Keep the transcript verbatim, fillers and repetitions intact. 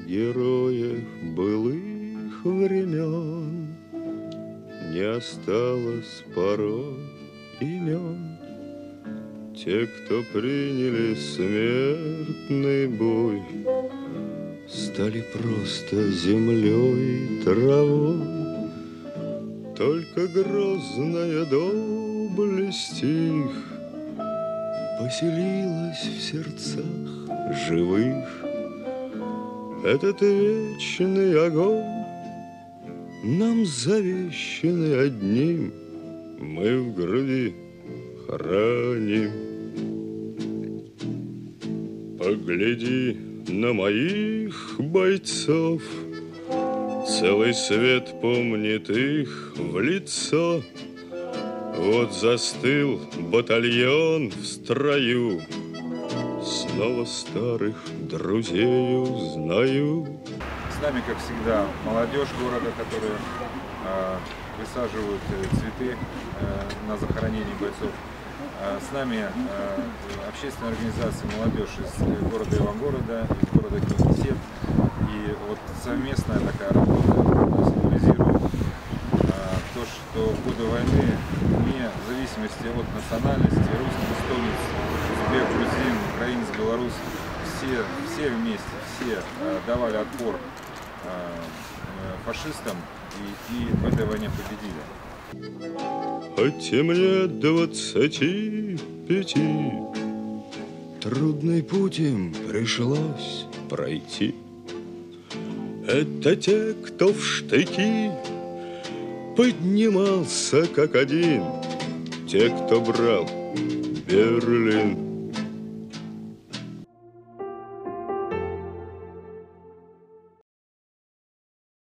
героях былых времен не осталось порой имен. Те, кто приняли смертный бой, стали просто землей и травой. Только грозная доблесть их поселилась в сердцах живых. Этот вечный огонь нам завещанный одним мы в груди храним. Погляди на моих бойцов, целый свет помнит их в лицо. Вот застыл батальон в строю, снова старых друзей узнаю. С нами, как всегда, молодежь города, которые э, присаживают цветы э, на захоронение бойцов. Э, с нами э, общественная организация «Молодежь» из города Ивангорода, из города Кингисепп. И вот совместная такая работа символизирует э, то, что в годы войны, вне зависимости от национальности, русский, эстонец, узбек, грузин, украинец, белорус, все, все вместе, все э, давали отпор э, фашистам и, и в этой войне победили. Хоть и мне двадцати пяти, трудный путь им пришлось пройти. Это те, кто в штыки поднимался как один, те, кто брал Берлин.